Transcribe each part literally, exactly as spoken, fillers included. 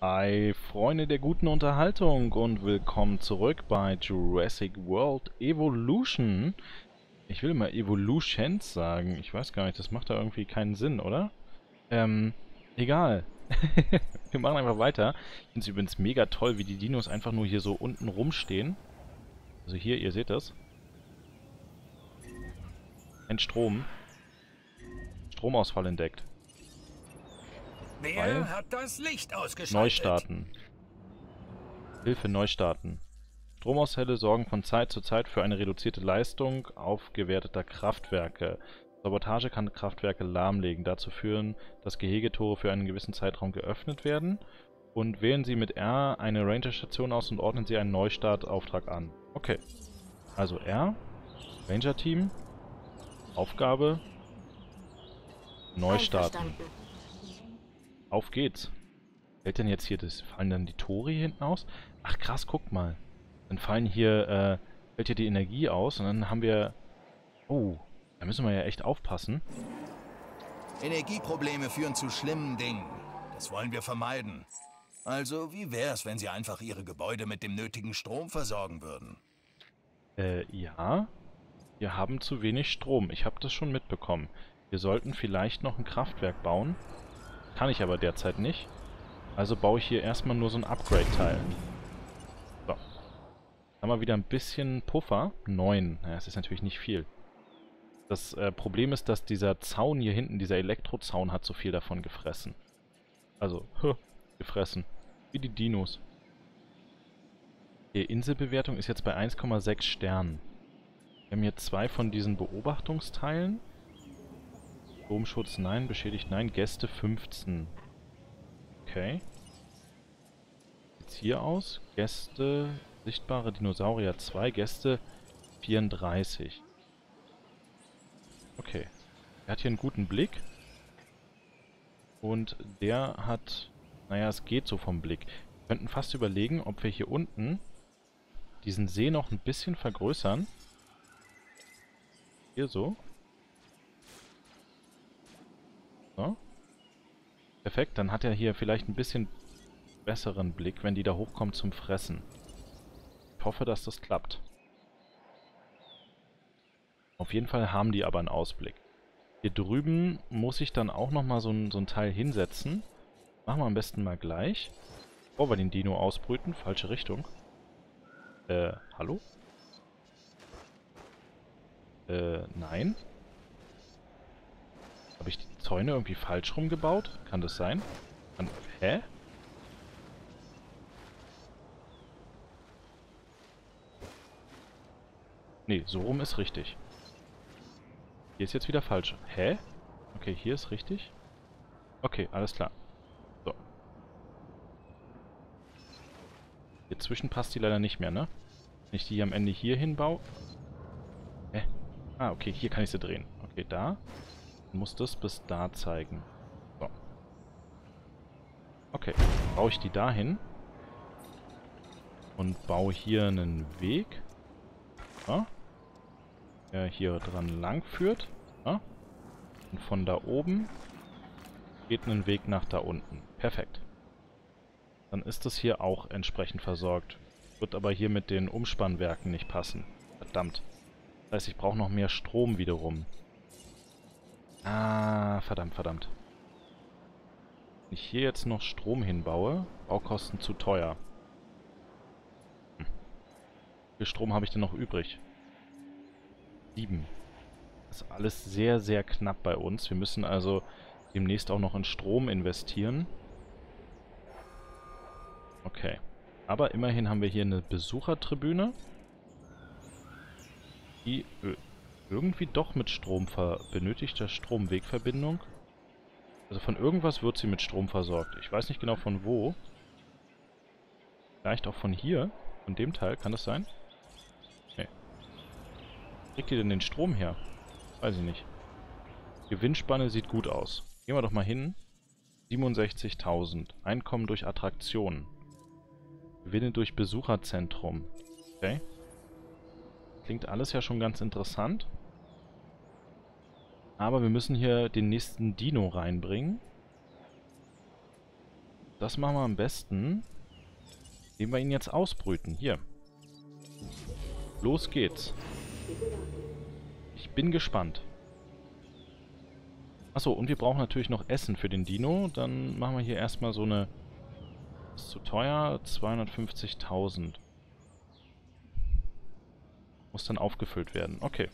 Hi, Freunde der guten Unterhaltung und willkommen zurück bei Jurassic World Evolution. Ich will mal Evolutions sagen. Ich weiß gar nicht, das macht da irgendwie keinen Sinn, oder? Ähm, egal. Wir machen einfach weiter. Ich finde es übrigens mega toll, wie die Dinos einfach nur hier so unten rumstehen. Also hier, ihr seht das. Ein Strom. Stromausfall entdeckt. Weil Wer hat das Licht ausgeschaltet? Neustarten. Hilfe Neustarten. Stromausfälle sorgen von Zeit zu Zeit für eine reduzierte Leistung aufgewerteter Kraftwerke. Sabotage kann Kraftwerke lahmlegen, dazu führen, dass Gehegetore für einen gewissen Zeitraum geöffnet werden. Und wählen Sie mit R eine Ranger-Station aus und ordnen Sie einen Neustartauftrag an. Okay. Also R, Ranger-Team, Aufgabe, Neustarten. Einverstanden. Auf geht's. Fällt denn jetzt hier das? Fallen dann die Tore hier hinten aus? Ach krass, guck mal. Dann fallen hier, äh, fällt hier die Energie aus und dann haben wir... Oh, da müssen wir ja echt aufpassen. Energieprobleme führen zu schlimmen Dingen. Das wollen wir vermeiden. Also, wie wär's, wenn Sie einfach Ihre Gebäude mit dem nötigen Strom versorgen würden? Äh, ja. Wir haben zu wenig Strom. Ich habe das schon mitbekommen. Wir sollten vielleicht noch ein Kraftwerk bauen. Kann ich aber derzeit nicht. Also baue ich hier erstmal nur so ein Upgrade-Teil. So. Haben wir wieder ein bisschen Puffer. Neun. Naja, das ist natürlich nicht viel. Das äh, Problem ist, dass dieser Zaun hier hinten, dieser Elektrozaun, hat so viel davon gefressen. Also, huh, gefressen. Wie die Dinos. Die Inselbewertung ist jetzt bei eins Komma sechs Sternen. Wir haben hier zwei von diesen Beobachtungsteilen. Stromschutz nein, beschädigt nein, Gäste fünfzehn. Okay. Sieht's hier aus? Gäste, sichtbare Dinosaurier zwei, Gäste vierunddreißig. Okay. Er hat hier einen guten Blick. Und der hat... Naja, es geht so vom Blick. Wir könnten fast überlegen, ob wir hier unten diesen See noch ein bisschen vergrößern. Hier so. So. Perfekt, dann hat er hier vielleicht ein bisschen besseren Blick, wenn die da hochkommt zum Fressen. Ich hoffe, dass das klappt. Auf jeden Fall haben die aber einen Ausblick. Hier drüben muss ich dann auch nochmal so ein, so ein Teil hinsetzen. Machen wir am besten mal gleich. Bevor wir den Dino ausbrüten. Falsche Richtung. Äh, hallo? Äh, nein. Habe ich die Zäune irgendwie falsch rumgebaut? Kann das sein? Kann, hä? Nee, so rum ist richtig. Hier ist jetzt wieder falsch. Hä? Okay, hier ist richtig. Okay, alles klar. So. Hier zwischen passt die leider nicht mehr, ne? Wenn ich die am Ende hier hinbaue. Hä? Ah, okay, hier kann ich sie drehen. Okay, da. Muss das bis da zeigen. So. Okay, baue ich die dahin. Und baue hier einen Weg. Ja. Der hier dran lang führt. Ja. Und von da oben geht ein Weg nach da unten. Perfekt. Dann ist das hier auch entsprechend versorgt. Wird aber hier mit den Umspannwerken nicht passen. Verdammt. Das heißt, ich brauche noch mehr Strom wiederum. Ah, verdammt, verdammt. Wenn ich hier jetzt noch Strom hinbaue, Baukosten zu teuer. Hm. Wie viel Strom habe ich denn noch übrig? Sieben. Das ist alles sehr, sehr knapp bei uns. Wir müssen also demnächst auch noch in Strom investieren. Okay. Aber immerhin haben wir hier eine Besuchertribüne, die irgendwie doch mit Strom ver... benötigter Stromwegverbindung. Also von irgendwas wird sie mit Strom versorgt. Ich weiß nicht genau von wo. Vielleicht auch von hier. Von dem Teil. Kann das sein? Nee. Kriegt ihr denn den Strom her? Weiß ich nicht. Gewinnspanne sieht gut aus. Gehen wir doch mal hin. siebenundsechzigtausend. Einkommen durch Attraktionen. Gewinne durch Besucherzentrum. Okay. Klingt alles ja schon ganz interessant. Aber wir müssen hier den nächsten Dino reinbringen. Das machen wir am besten, indem wir ihn jetzt ausbrüten. Hier. Los geht's. Ich bin gespannt. Achso, und wir brauchen natürlich noch Essen für den Dino. Dann machen wir hier erstmal so eine... Ist zu teuer. zweihundertfünfzigtausend. Muss dann aufgefüllt werden. Okay.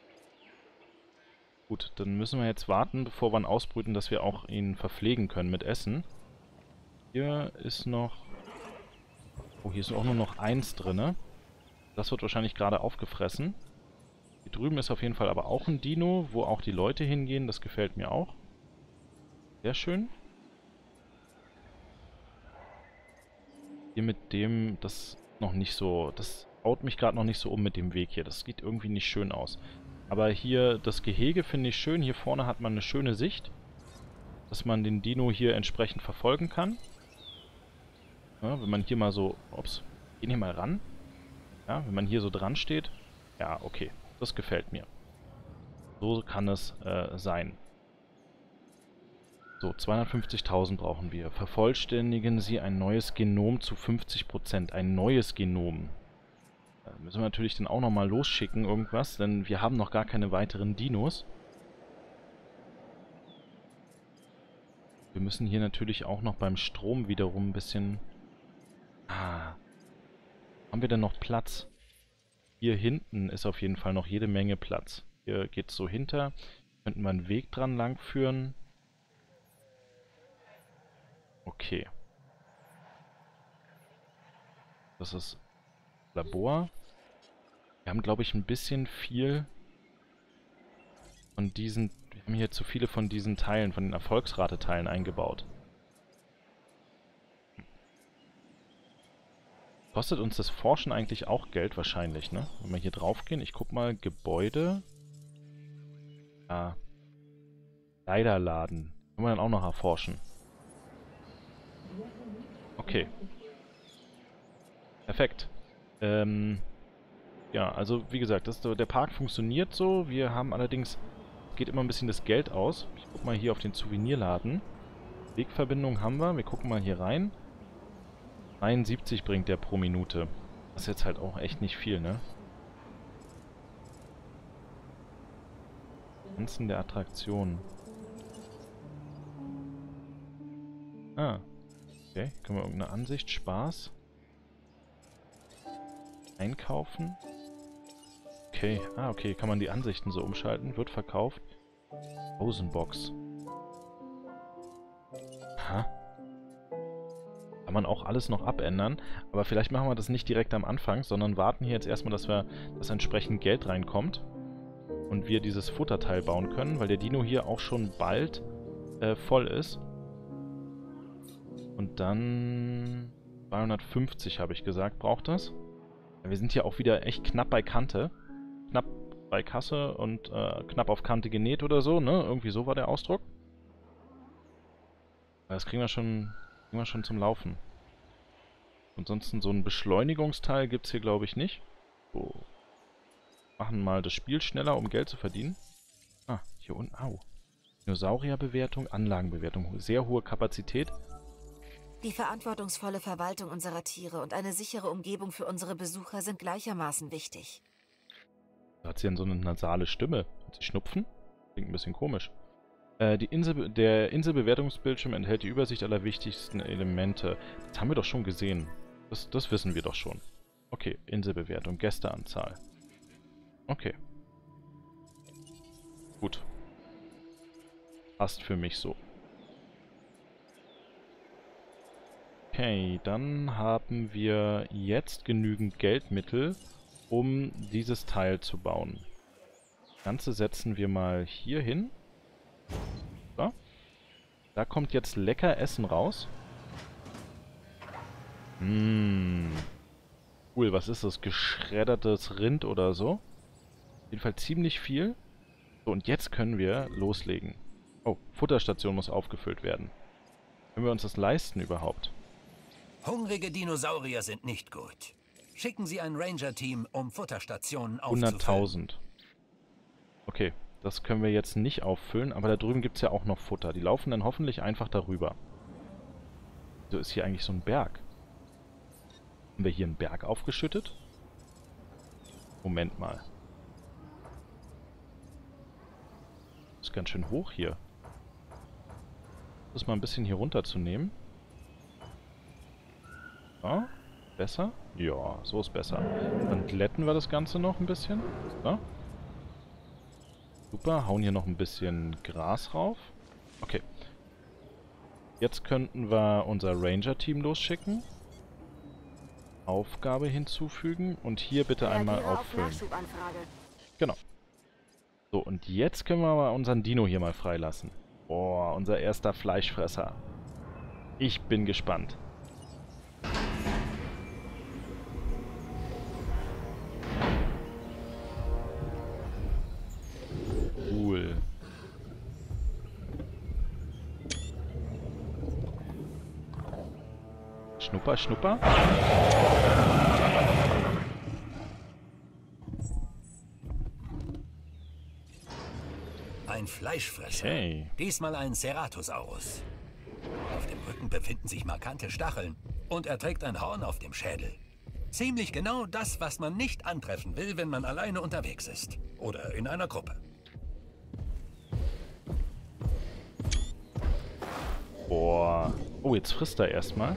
Gut, dann müssen wir jetzt warten, bevor wir ihn ausbrüten, dass wir auch ihn verpflegen können mit Essen. Hier ist noch... Oh, hier ist auch nur noch eins drin. Das wird wahrscheinlich gerade aufgefressen. Hier drüben ist auf jeden Fall aber auch ein Dino, wo auch die Leute hingehen. Das gefällt mir auch. Sehr schön. Hier mit dem, das noch nicht so... Das haut mich gerade noch nicht so um mit dem Weg hier. Das sieht irgendwie nicht schön aus. Aber hier, das Gehege finde ich schön. Hier vorne hat man eine schöne Sicht. Dass man den Dino hier entsprechend verfolgen kann. Ja, wenn man hier mal so... Ups, gehen hier mal ran. Ja, wenn man hier so dran steht. Ja, okay. Das gefällt mir. So kann es äh, sein. So, zweihundertfünfzigtausend brauchen wir. Vervollständigen Sie ein neues Genom zu fünfzig Prozent. Ein neues Genom. Da müssen wir natürlich dann auch nochmal losschicken, irgendwas, denn wir haben noch gar keine weiteren Dinos. Wir müssen hier natürlich auch noch beim Strom wiederum ein bisschen... Ah. Haben wir denn noch Platz? Hier hinten ist auf jeden Fall noch jede Menge Platz. Hier geht es so hinter. Könnten wir einen Weg dran lang führen. Okay. Das ist Labor. Wir haben, glaube ich, ein bisschen viel von diesen... Wir haben hier zu viele von diesen Teilen, von den Erfolgsrate-Teilen eingebaut. Kostet uns das Forschen eigentlich auch Geld wahrscheinlich, ne? Wenn wir hier drauf gehen, ich guck mal, Gebäude. Ja. Leiterladen. Können wir dann auch noch erforschen. Okay. Perfekt. Ähm, ja, also wie gesagt, das, der Park funktioniert so. Wir haben allerdings, geht immer ein bisschen das Geld aus. Ich guck mal hier auf den Souvenirladen. Wegverbindung haben wir. Wir gucken mal hier rein. einundsiebzig bringt der pro Minute. Das ist jetzt halt auch echt nicht viel, ne? Grenzen der Attraktion. Ah. Okay, können wir irgendeine Ansicht, Spaß. Einkaufen. Okay, ah, okay, kann man die Ansichten so umschalten. Wird verkauft. Pausenbox. Ha. Kann man auch alles noch abändern. Aber vielleicht machen wir das nicht direkt am Anfang, sondern warten hier jetzt erstmal, dass wir, dass entsprechend Geld reinkommt. Und wir dieses Futterteil bauen können, weil der Dino hier auch schon bald äh, voll ist. Und dann... zweihundertfünfzig habe ich gesagt, braucht das. Ja, wir sind hier auch wieder echt knapp bei Kante. Knapp bei Kasse und äh, knapp auf Kante genäht oder so, ne? Irgendwie so war der Ausdruck. Das kriegen wir schon, kriegen wir schon zum Laufen. Ansonsten so ein Beschleunigungsteil gibt es hier, glaube ich, nicht. So. Machen mal das Spiel schneller, um Geld zu verdienen. Ah, hier unten, au. Dinosaurierbewertung, Anlagenbewertung. Sehr hohe Kapazität. Die verantwortungsvolle Verwaltung unserer Tiere und eine sichere Umgebung für unsere Besucher sind gleichermaßen wichtig. Da hat sie denn so eine nasale Stimme. Hat sie Schnupfen? Klingt ein bisschen komisch. Äh, die Insel, der Inselbewertungsbildschirm enthält die Übersicht aller wichtigsten Elemente. Das haben wir doch schon gesehen. Das, das wissen wir doch schon. Okay, Inselbewertung, Gästeanzahl. Okay. Gut. Passt für mich so. Okay, dann haben wir jetzt genügend Geldmittel, um dieses Teil zu bauen. Das Ganze setzen wir mal hier hin. So. Da kommt jetzt lecker Essen raus. Mmh. Cool, was ist das? Geschreddertes Rind oder so? Auf jeden Fall ziemlich viel. So, und jetzt können wir loslegen. Oh, Futterstation muss aufgefüllt werden. Können wir uns das leisten überhaupt? Hungrige Dinosaurier sind nicht gut. Schicken Sie ein Ranger-Team, um Futterstationen aufzufüllen. hunderttausend. Okay, das können wir jetzt nicht auffüllen, aber da drüben gibt es ja auch noch Futter. Die laufen dann hoffentlich einfach darüber. So ist hier eigentlich so ein Berg. Haben wir hier einen Berg aufgeschüttet? Moment mal. Ist ganz schön hoch hier. Das mal ein bisschen hier runterzunehmen. Ja, besser? Ja, so ist besser. Dann glätten wir das Ganze noch ein bisschen. So. Super, hauen hier noch ein bisschen Gras rauf. Okay. Jetzt könnten wir unser Ranger-Team losschicken. Aufgabe hinzufügen und hier bitte einmal auffüllen. Genau. So, und jetzt können wir mal unseren Dino hier mal freilassen. Boah, unser erster Fleischfresser. Ich bin gespannt. Cool. Schnupper, Schnupper. Ein Fleischfresser. Okay. Diesmal ein Ceratosaurus. Auf dem Rücken befinden sich markante Stacheln und er trägt ein Horn auf dem Schädel. Ziemlich genau das, was man nicht antreffen will, wenn man alleine unterwegs ist. Oder in einer Gruppe. Boah. Oh, jetzt frisst er erstmal.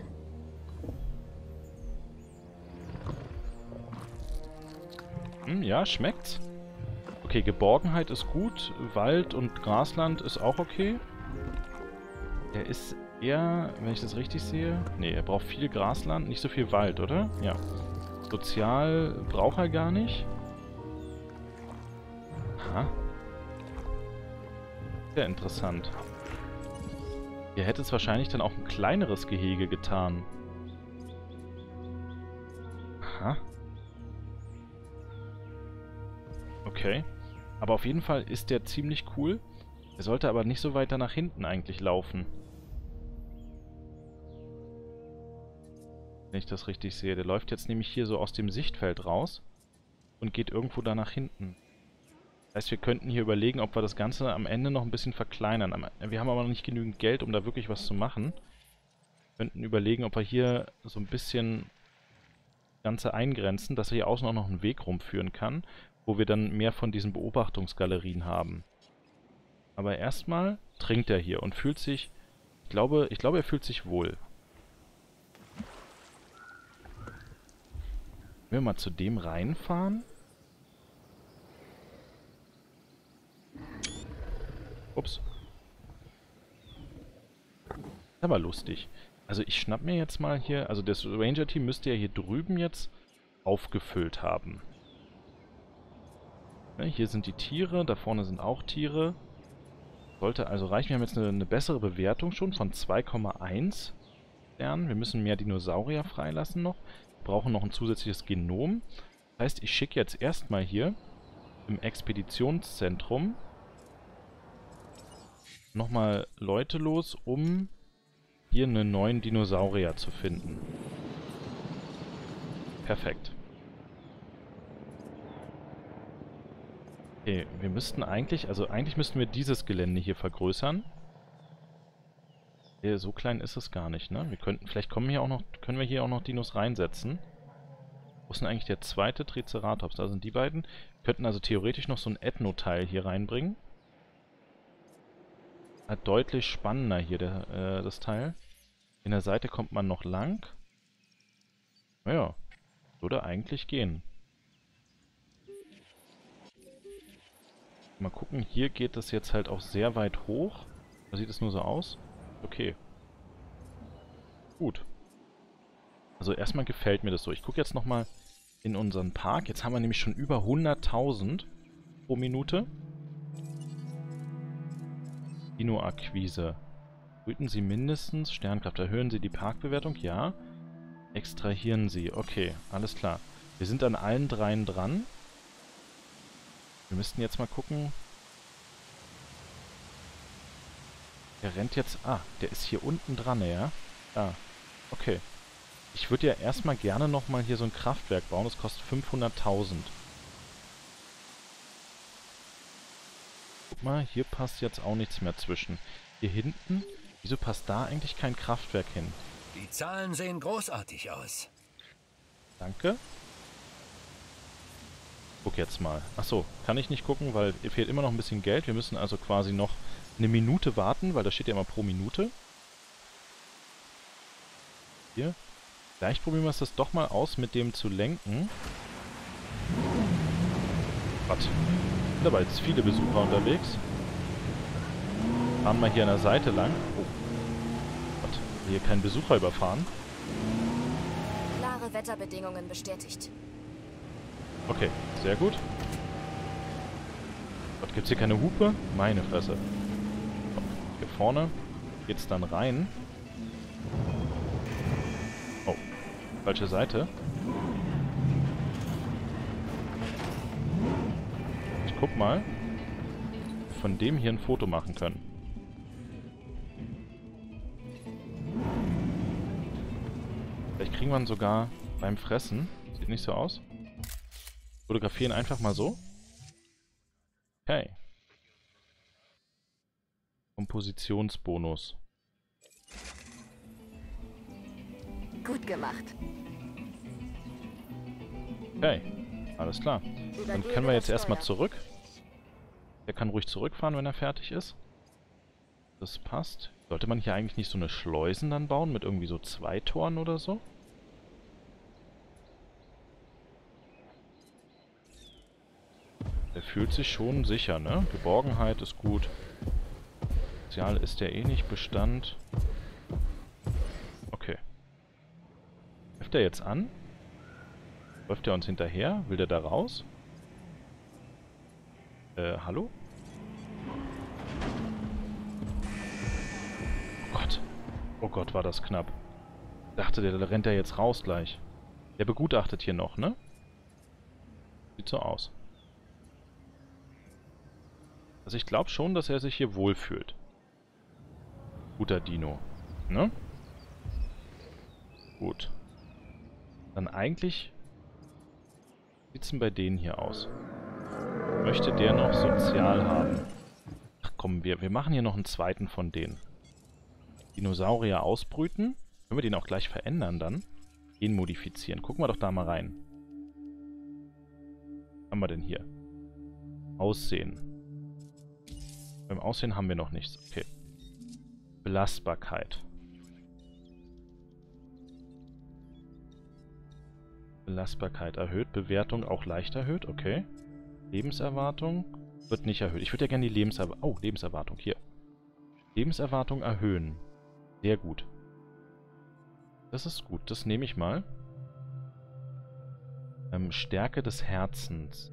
Hm, ja, schmeckt's. Okay, Geborgenheit ist gut. Wald und Grasland ist auch okay. Er ist eher, wenn ich das richtig sehe... Ne, er braucht viel Grasland, nicht so viel Wald, oder? Ja. Sozial braucht er gar nicht. Aha. Sehr interessant. Ihr hättet es wahrscheinlich dann auch ein kleineres Gehege getan. Aha. Okay. Aber auf jeden Fall ist der ziemlich cool. Er sollte aber nicht so weiter nach hinten eigentlich laufen. Wenn ich das richtig sehe. Der läuft jetzt nämlich hier so aus dem Sichtfeld raus und geht irgendwo da nach hinten. Das heißt, wir könnten hier überlegen, ob wir das Ganze am Ende noch ein bisschen verkleinern. Wir haben aber noch nicht genügend Geld, um da wirklich was zu machen. Wir könnten überlegen, ob wir hier so ein bisschen das Ganze eingrenzen, dass hier außen auch noch ein Weg rumführen kann, wo wir dann mehr von diesen Beobachtungsgalerien haben. Aber erstmal trinkt er hier und fühlt sich... Ich glaube, ich glaube, er fühlt sich wohl. Wenn wir mal zu dem reinfahren... Ups. Das war lustig. Also ich schnapp mir jetzt mal hier... Also das Ranger-Team müsste ja hier drüben jetzt aufgefüllt haben. Ne, hier sind die Tiere, da vorne sind auch Tiere. Sollte also reichen. Wir haben jetzt eine, eine bessere Bewertung schon von zwei Komma eins Sternen. Wir müssen mehr Dinosaurier freilassen noch. Wir brauchen noch ein zusätzliches Genom. Das heißt, ich schicke jetzt erstmal hier im Expeditionszentrum nochmal Leute los, um hier einen neuen Dinosaurier zu finden. Perfekt. Okay, wir müssten eigentlich, also eigentlich müssten wir dieses Gelände hier vergrößern. So klein ist es gar nicht, ne? Wir könnten, vielleicht kommen hier auch noch, können wir hier auch noch Dinos reinsetzen. Wo ist denn eigentlich der zweite Triceratops? Da sind die beiden. Wir könnten also theoretisch noch so ein Ethno-Teil hier reinbringen. Halt deutlich spannender hier, der, äh, das Teil. In der Seite kommt man noch lang. Naja, würde eigentlich gehen. Mal gucken, hier geht es jetzt halt auch sehr weit hoch. Da sieht es nur so aus. Okay. Gut. Also erstmal gefällt mir das so. Ich gucke jetzt nochmal in unseren Park. Jetzt haben wir nämlich schon über hunderttausend pro Minute. Dino-Akquise. Brüten Sie mindestens Sternkraft. Erhöhen Sie die Parkbewertung? Ja. Extrahieren Sie. Okay, alles klar. Wir sind an allen dreien dran. Wir müssten jetzt mal gucken. Der rennt jetzt... Ah, der ist hier unten dran, ja? Ah, okay. Ich würde ja erstmal gerne nochmal hier so ein Kraftwerk bauen. Das kostet fünfhunderttausend. Guck mal, hier passt jetzt auch nichts mehr zwischen. Hier hinten Wieso passt da eigentlich kein Kraftwerk hin? Die Zahlen sehen großartig aus. Danke. Guck jetzt mal. Achso, kann ich nicht gucken, weil ihr fehlt immer noch ein bisschen Geld. Wir müssen also quasi noch eine Minute warten, weil da steht ja immer pro Minute. Hier. Vielleicht probieren wir es das doch mal aus, mit dem zu lenken. Gott. Sind aber jetzt viele Besucher unterwegs. Fahren mal hier an der Seite lang. Oh. Gott. Hier kein Besucher überfahren. Klare Wetterbedingungen bestätigt. Okay, sehr gut. Gott, gibt's hier keine Hupe? Meine Fresse. So, hier vorne geht's dann rein. Oh, falsche Seite. Ich guck mal, ob wir von dem hier ein Foto machen können. Vielleicht kriegen wir ihn sogar beim Fressen. Sieht nicht so aus. Fotografieren einfach mal so. Okay. Kompositionsbonus. Gut gemacht. Okay, alles klar. Dann können wir jetzt erstmal zurück. Der kann ruhig zurückfahren, wenn er fertig ist. Das passt. Sollte man hier eigentlich nicht so eine Schleusen dann bauen mit irgendwie so zwei Toren oder so? Er fühlt sich schon sicher, ne? Geborgenheit ist gut. Sozial ist der eh nicht Bestand. Okay. Läuft er jetzt an? Läuft er uns hinterher? Will der da raus? Äh, hallo? Oh Gott. Oh Gott, war das knapp. Ich dachte, der, der rennt ja jetzt raus gleich. Der begutachtet hier noch, ne? Sieht so aus. Also ich glaube schon, dass er sich hier wohlfühlt. Guter Dino. Ne? Gut. Dann eigentlich... Wie sieht es denn bei denen hier aus? Möchte der noch sozial haben? Ach komm, wir, wir machen hier noch einen zweiten von denen. Dinosaurier ausbrüten. Können wir den auch gleich verändern dann? Gen modifizieren. Gucken wir doch da mal rein. Was haben wir denn hier? Aussehen. Beim Aussehen haben wir noch nichts. Okay. Belastbarkeit. Belastbarkeit erhöht. Bewertung auch leicht erhöht. Okay. Lebenserwartung wird nicht erhöht. Ich würde ja gerne die Lebenserwartung... Oh, Lebenserwartung. Hier. Lebenserwartung erhöhen. Sehr gut. Das ist gut. Das nehme ich mal. Ähm, Stärke des Herzens.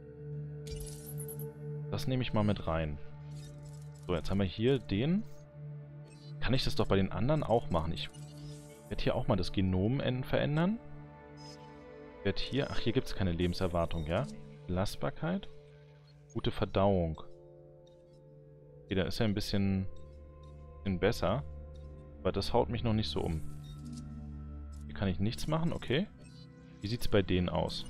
Das nehme ich mal mit rein. So, jetzt haben wir hier den. Kann ich das doch bei den anderen auch machen? Ich werde hier auch mal das Genom verändern. Ich werde hier... Ach, hier gibt es keine Lebenserwartung, ja? Belastbarkeit. Gute Verdauung. Okay, da ist er ein bisschen, bisschen besser. Aber das haut mich noch nicht so um. Hier kann ich nichts machen, okay. Wie sieht es bei denen aus?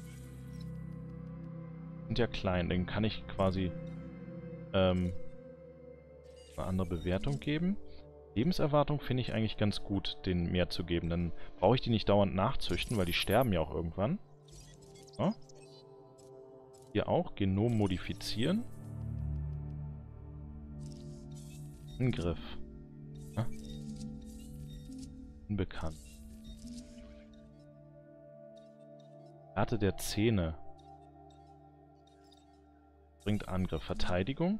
Sind ja klein, den kann ich quasi ähm, eine andere Bewertung geben. Lebenserwartung finde ich eigentlich ganz gut, denen mehr zu geben. Dann brauche ich die nicht dauernd nachzüchten, weil die sterben ja auch irgendwann. So. Hier auch, Genom modifizieren. Angriff. Ja. Unbekannt. Karte der Zähne. Bringt Angriff. Verteidigung.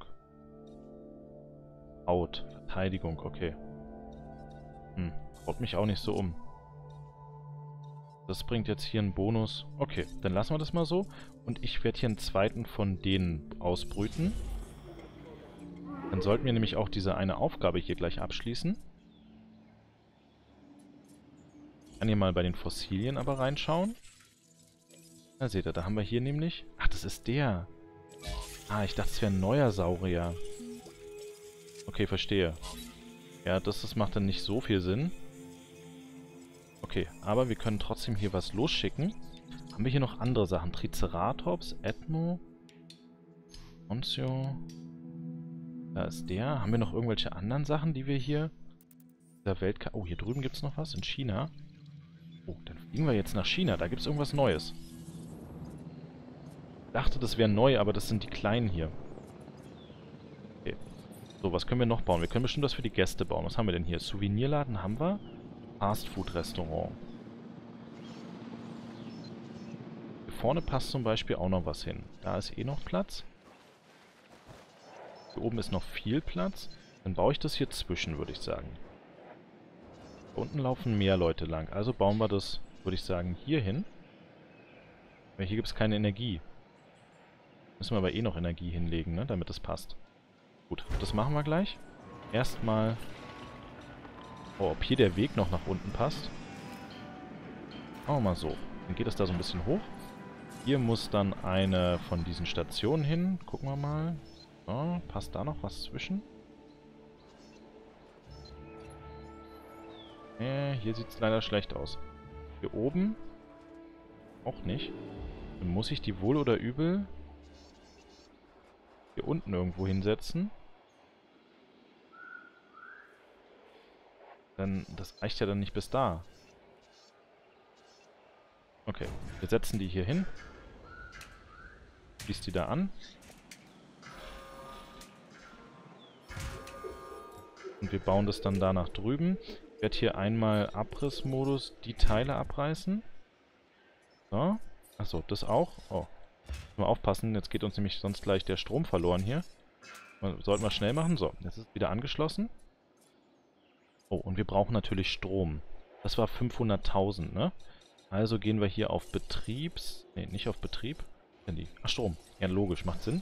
Haut. Verteidigung, okay. Hm, haut mich auch nicht so um. Das bringt jetzt hier einen Bonus. Okay, dann lassen wir das mal so. Und ich werde hier einen zweiten von denen ausbrüten. Dann sollten wir nämlich auch diese eine Aufgabe hier gleich abschließen. Ich kann hier mal bei den Fossilien aber reinschauen. Da seht ihr, da haben wir hier nämlich... Ach, das ist der. Ah, ich dachte, es wäre ein neuer Saurier. Okay, verstehe. Ja, das, das macht dann nicht so viel Sinn. Okay, aber wir können trotzdem hier was losschicken. Haben wir hier noch andere Sachen? Triceratops, Edmo, Oncio. Da ist der. Haben wir noch irgendwelche anderen Sachen, die wir hier... Der Weltkarte... Oh, hier drüben gibt es noch was. In China. Oh, dann fliegen wir jetzt nach China. Da gibt es irgendwas Neues. Ich dachte, das wäre neu, aber das sind die kleinen hier. Okay. So, was können wir noch bauen? Wir können bestimmt was für die Gäste bauen. Was haben wir denn hier? Souvenirladen haben wir. Fastfood-Restaurant. Hier vorne passt zum Beispiel auch noch was hin. Da ist eh noch Platz. Hier oben ist noch viel Platz. Dann baue ich das hier zwischen, würde ich sagen. Da unten laufen mehr Leute lang. Also bauen wir das, würde ich sagen, hier hin. Weil hier gibt es keine Energie. Müssen wir aber eh noch Energie hinlegen, ne, damit es passt. Gut, das machen wir gleich. Erstmal... Oh, ob hier der Weg noch nach unten passt. Machen wir mal so. Dann geht es da so ein bisschen hoch. Hier muss dann eine von diesen Stationen hin. Gucken wir mal. So, passt da noch was zwischen? Äh, hier sieht es leider schlecht aus. Hier oben auch nicht. Dann muss ich die wohl oder übel hier unten irgendwo hinsetzen. Dann, das reicht ja dann nicht bis da. Okay, wir setzen die hier hin. Schließt die da an. Und wir bauen das dann da nach drüben. Ich werde hier einmal Abrissmodus die Teile abreißen. So. Achso, das auch. Oh. Mal aufpassen, jetzt geht uns nämlich sonst gleich der Strom verloren hier. Sollten wir schnell machen. So, jetzt ist es wieder angeschlossen. Oh, und wir brauchen natürlich Strom. Das war fünfhunderttausend, ne? Also gehen wir hier auf Betriebs... Ne, nicht auf Betrieb. Handy. Ach, Strom. Ja, logisch, macht Sinn.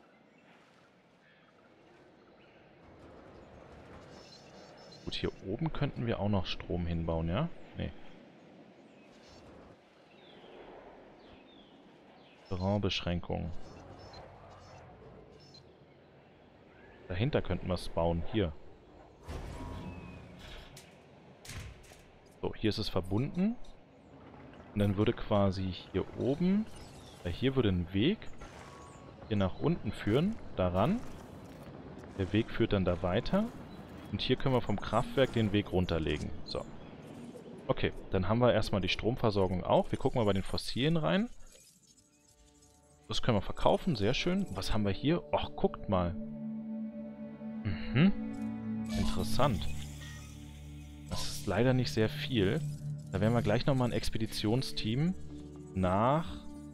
Gut, hier oben könnten wir auch noch Strom hinbauen, ja? Ne. Raumbeschränkung. Dahinter könnten wir es bauen. Hier. So, hier ist es verbunden. Und dann würde quasi hier oben, äh, hier würde ein Weg hier nach unten führen, daran. Der Weg führt dann da weiter. Und hier können wir vom Kraftwerk den Weg runterlegen. So. Okay, dann haben wir erstmal die Stromversorgung auch. Wir gucken mal bei den Fossilien rein. Das können wir verkaufen, sehr schön. Was haben wir hier? Och, guckt mal. Mhm. Interessant. Das ist leider nicht sehr viel. Da werden wir gleich nochmal ein Expeditionsteam nach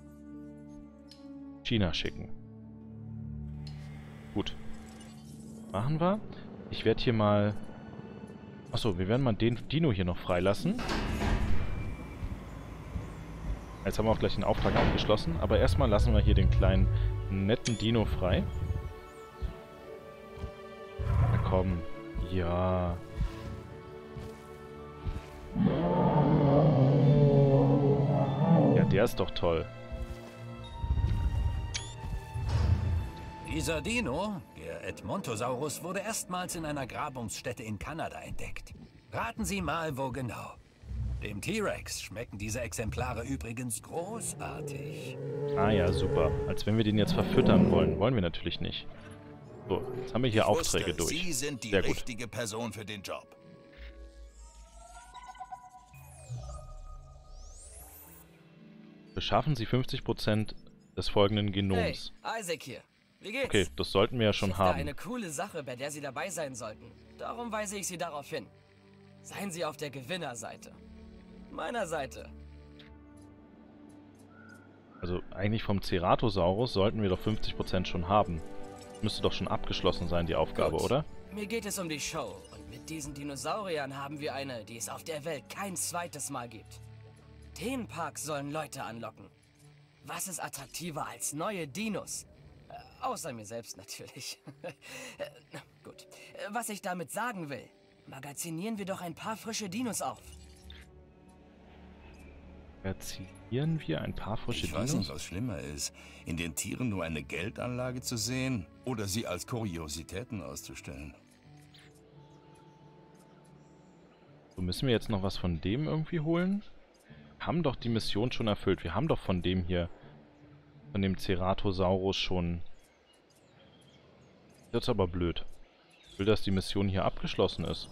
China schicken. Gut. Machen wir. Ich werde hier mal... Achso, wir werden mal den Dino hier noch freilassen. Jetzt haben wir auch gleich den Auftrag abgeschlossen. Aber erstmal lassen wir hier den kleinen, netten Dino frei. Na komm. Ja... Ja, der ist doch toll. Dieser Dino, der Edmontosaurus, wurde erstmals in einer Grabungsstätte in Kanada entdeckt. Raten Sie mal, wo genau. Dem T-Rex schmecken diese Exemplare übrigens großartig. Ah ja, super. Als wenn wir den jetzt verfüttern wollen. Wollen wir natürlich nicht. So, jetzt haben wir hier Ich Aufträge wusste, durch. Sie sind die Sehr gut. richtige Person für den Job. Beschaffen Sie fünfzig Prozent des folgenden Hey, Genoms. Isaac hier. Wie geht's? Okay, das sollten wir ja schon Ich habe haben. eine coole Sache, bei der Sie dabei sein sollten. Darum weise ich Sie darauf hin. Seien Sie auf der Gewinnerseite. Meiner Seite. Also eigentlich vom Ceratosaurus sollten wir doch fünfzig Prozent schon haben. Müsste doch schon abgeschlossen sein, die Aufgabe, Gut. oder? Mir geht es um die Show. Und mit diesen Dinosauriern haben wir eine, die es auf der Welt kein zweites Mal gibt. Themenparks sollen Leute anlocken. Was ist attraktiver als neue Dinos? Äh, außer mir selbst natürlich. äh, gut. Äh, was ich damit sagen will, magazinieren wir doch ein paar frische Dinos auf. Magazinieren wir ein paar frische Ich weiß Dinos? nicht, was schlimmer ist, in den Tieren nur eine Geldanlage zu sehen oder sie als Kuriositäten auszustellen. So, müssen wir jetzt noch was von dem irgendwie holen? Wir haben doch die Mission schon erfüllt. Wir haben doch von dem hier, von dem Ceratosaurus schon Das ist aber blöd. Ich will, dass die Mission hier abgeschlossen ist.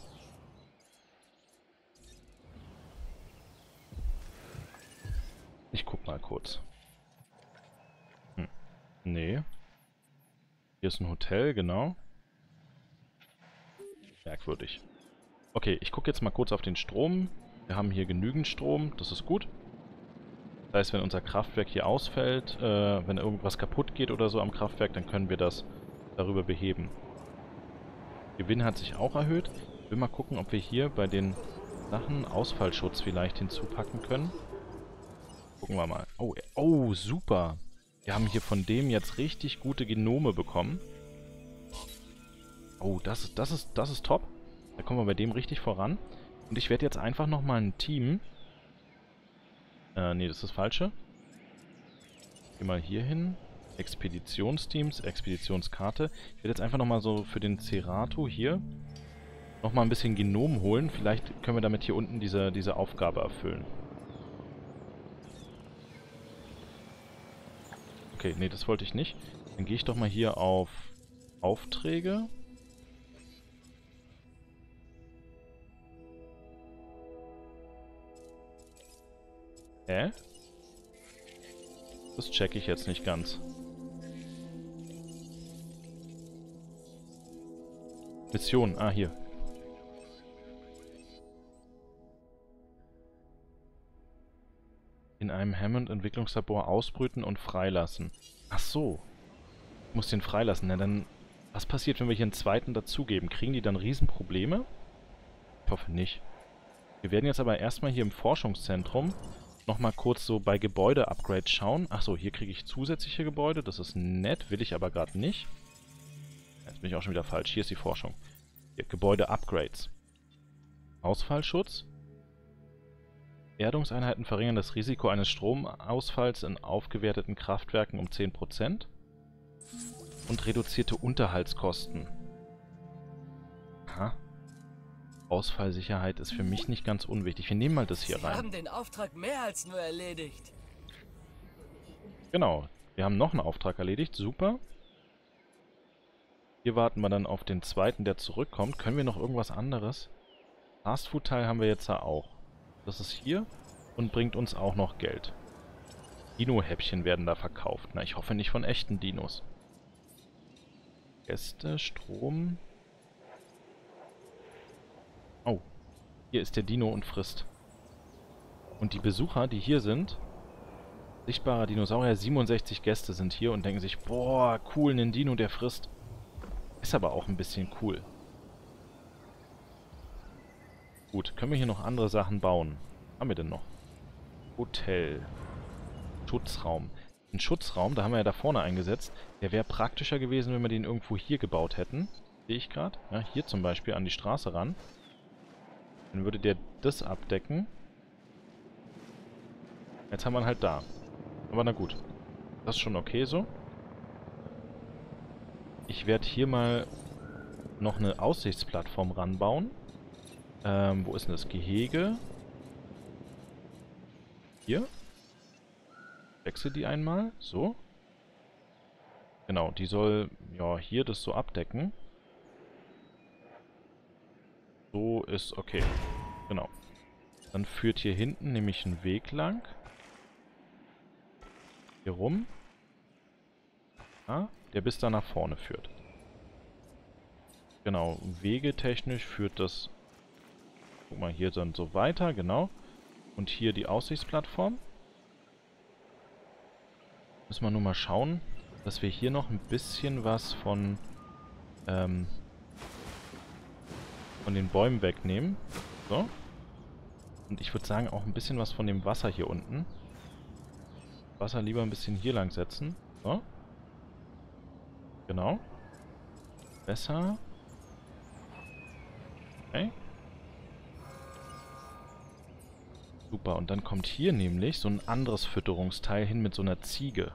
Ich guck mal kurz. Hm. Nee. Hier ist ein Hotel, genau. Merkwürdig. Okay, ich gucke jetzt mal kurz auf den Strom. Wir haben hier genügend Strom, das ist gut. Das heißt, wenn unser Kraftwerk hier ausfällt, äh, wenn irgendwas kaputt geht oder so am Kraftwerk, dann können wir das darüber beheben. Gewinn hat sich auch erhöht. Ich will mal gucken, ob wir hier bei den Sachen Ausfallschutz vielleicht hinzupacken können. Gucken wir mal. Oh, oh, super. Wir haben hier von dem jetzt richtig gute Genome bekommen. Oh, das ist, das ist, das ist top. Da kommen wir bei dem richtig voran. Und ich werde jetzt einfach nochmal ein Team... Äh, nee, das ist das Falsche. Geh mal hier hin. Expeditionsteams, Expeditionskarte. Ich werde jetzt einfach nochmal so für den Cerato hier nochmal ein bisschen Genom holen. Vielleicht können wir damit hier unten diese, diese Aufgabe erfüllen. Okay, nee, das wollte ich nicht. Dann gehe ich doch mal hier auf Aufträge. Hä? Das checke ich jetzt nicht ganz. Mission, ah, hier. In einem Hammond-Entwicklungslabor ausbrüten und freilassen. Ach so. Ich muss den freilassen. Na dann, was passiert, wenn wir hier einen zweiten dazugeben? Kriegen die dann Riesenprobleme? Ich hoffe nicht. Wir werden jetzt aber erstmal hier im Forschungszentrum nochmal kurz so bei Gebäude-Upgrades schauen. Achso, hier kriege ich zusätzliche Gebäude. Das ist nett, will ich aber gerade nicht. Jetzt bin ich auch schon wieder falsch. Hier ist die Forschung. Hier, Gebäude-Upgrades. Ausfallschutz. Erdungseinheiten verringern das Risiko eines Stromausfalls in aufgewerteten Kraftwerken um zehn Prozent. Und reduzierte Unterhaltskosten. Aha. Ausfallsicherheit ist für mich nicht ganz unwichtig. Wir nehmen mal das hier Sie rein. haben den Auftrag mehr als nur erledigt. Genau. Wir haben noch einen Auftrag erledigt. Super. Hier warten wir dann auf den zweiten, der zurückkommt. Können wir noch irgendwas anderes? Fastfood-Teil haben wir jetzt ja auch. Das ist hier und bringt uns auch noch Geld. Dino-Häppchen werden da verkauft. Na, ich hoffe nicht von echten Dinos. Gäste, Strom... Oh, hier ist der Dino und frisst. Und die Besucher, die hier sind, sichtbarer Dinosaurier, siebenundsechzig Gäste sind hier und denken sich, boah, cool, ein Dino, der frisst. Ist aber auch ein bisschen cool. Gut, können wir hier noch andere Sachen bauen? Was haben wir denn noch? Hotel. Schutzraum. Ein Schutzraum, da haben wir ja da vorne eingesetzt. Der wäre praktischer gewesen, wenn wir den irgendwo hier gebaut hätten. Sehe ich gerade. Ja, hier zum Beispiel an die Straße ran. Dann würde der das abdecken. Jetzt haben wir ihn halt da. Aber na gut. Das ist schon okay so. Ich werde hier mal noch eine Aussichtsplattform ranbauen. Ähm, wo ist denn das Gehege? Hier. Wechsel die einmal. So. Genau, die soll ja hier das so abdecken. So ist okay. Genau. Dann führt hier hinten nämlich ein Weg lang. Hier rum. Ja, der bis da nach vorne führt. Genau, wegetechnisch führt das... Guck mal, hier dann so weiter, genau. Und hier die Aussichtsplattform. Müssen wir nur mal schauen, dass wir hier noch ein bisschen was von... Ähm... von den Bäumen wegnehmen. So. Und ich würde sagen, auch ein bisschen was von dem Wasser hier unten. Wasser lieber ein bisschen hier lang setzen. So. Genau. Besser. Okay. Super, und dann kommt hier nämlich so ein anderes Fütterungsteil hin mit so einer Ziege.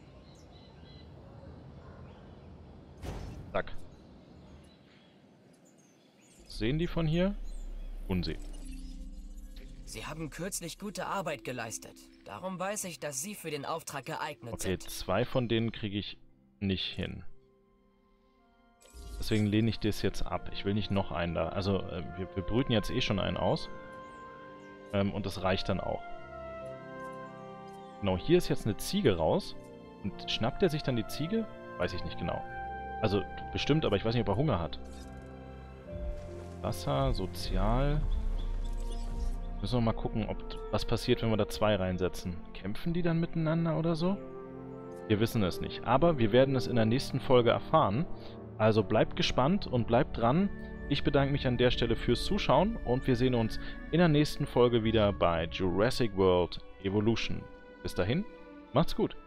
Zack. Sehen die von hier? Tun sie. Sie haben kürzlich gute Arbeit geleistet. Darum weiß ich, dass Sie für den Auftrag geeignet Okay, sind. zwei von denen kriege ich nicht hin. Deswegen lehne ich das jetzt ab. Ich will nicht noch einen da. Also, äh, wir, wir brüten jetzt eh schon einen aus. Ähm, und das reicht dann auch. Genau, hier ist jetzt eine Ziege raus. Und schnappt er sich dann die Ziege? Weiß ich nicht genau. Also, bestimmt, aber ich weiß nicht, ob er Hunger hat. Wasser, Sozial. Müssen wir mal gucken, ob was passiert, wenn wir da zwei reinsetzen. Kämpfen die dann miteinander oder so? Wir wissen es nicht. Aber wir werden es in der nächsten Folge erfahren. Also bleibt gespannt und bleibt dran. Ich bedanke mich an der Stelle fürs Zuschauen und wir sehen uns in der nächsten Folge wieder bei Jurassic World Evolution. Bis dahin, macht's gut.